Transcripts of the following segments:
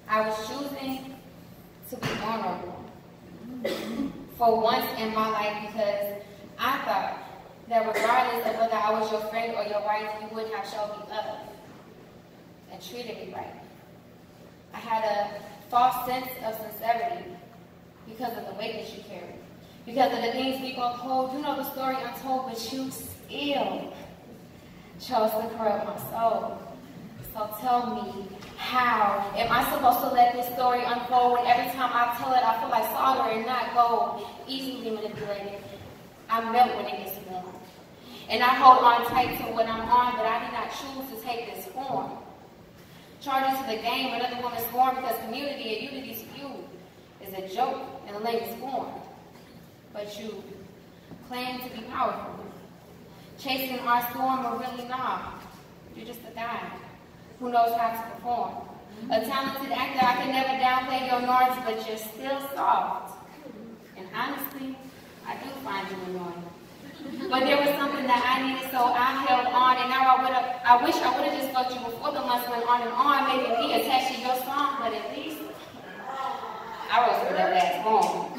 I was choosing to be vulnerable for once in my life because I thought that regardless of whether I was your friend or your wife, you would have shown me love and treated me right. I had a false sense of sincerity because of the weight that you carry, because of the things people hold. You know the story untold, but you still chose to corrupt my soul. So tell me, how am I supposed to let this story unfold when every time I tell it, I feel like solder and not gold, easily manipulated? I melt when it gets warm. And I hold on tight to what I'm on, but I did not choose to take this form. Charged into the game, another woman's born because community and unity to you is a joke in the latest form. But you claim to be powerful. Chasing our storm, but really not. You're just a guy who knows how to perform. A talented actor, I can never downplay your norms, but you're still soft. And honestly, I do find you annoying. But there was something that I needed, so I held on, and now I wish I would have just fucked you before the months went on and on, making me attached to your song, but at least I wrote for that last poem.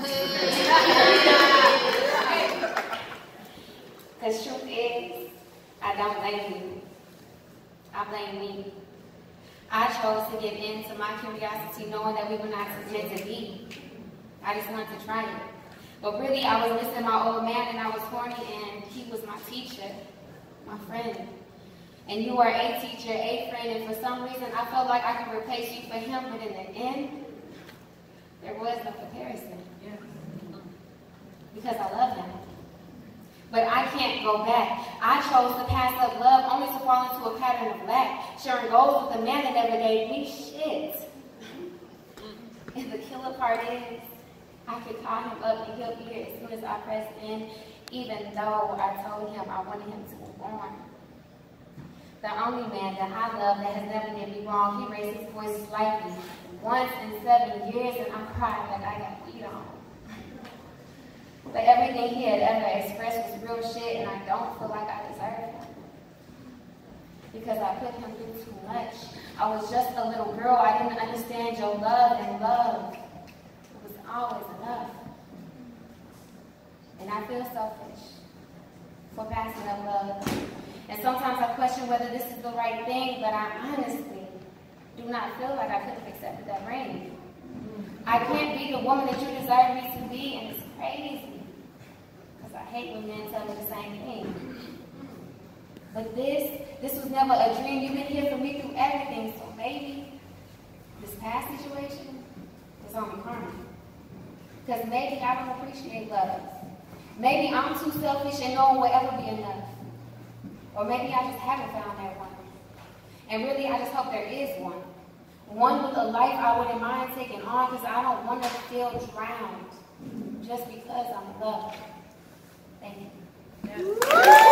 Because truth is, I don't blame you. I blame me. I chose to give in to my curiosity, knowing that we were not meant to be. I just wanted to try it. But really, I was missing my old man, and I was horny, and he was my teacher, my friend. And you are a teacher, a friend, and for some reason, I felt like I could replace you for him, but in the end, there was no comparison. Because I love him. But I can't go back. I chose to pass up love only to fall into a pattern of lack, sharing goals with a man that never gave me shit. And the killer part is, I could call him up and he'll be here as soon as I press in, even though I told him I wanted him to move on. The only man that I love that has never did me wrong, he raised his voice slightly once in 7 years, and I cried like I got beat on. But everything he had ever expressed was real shit, and I don't feel like I deserve him. Because I put him through too much. I was just a little girl. I didn't understand your love, and love was always enough. And I feel selfish for passing up love. And sometimes I question whether this is the right thing, but I honestly do not feel like I could have accepted that ring. I can't be the woman that you desire me to be, and it's crazy. Because I hate when men tell me the same thing. But this was never a dream. You've been here for me through everything, so maybe this past situation is only karma. Because maybe I don't appreciate love. Maybe I'm too selfish and no one will ever be enough. Or maybe I just haven't found that one. And really, I just hope there is one. One with a life I wouldn't mind taking on, because I don't want to feel drowned just because I'm in love. Thank you. Yeah.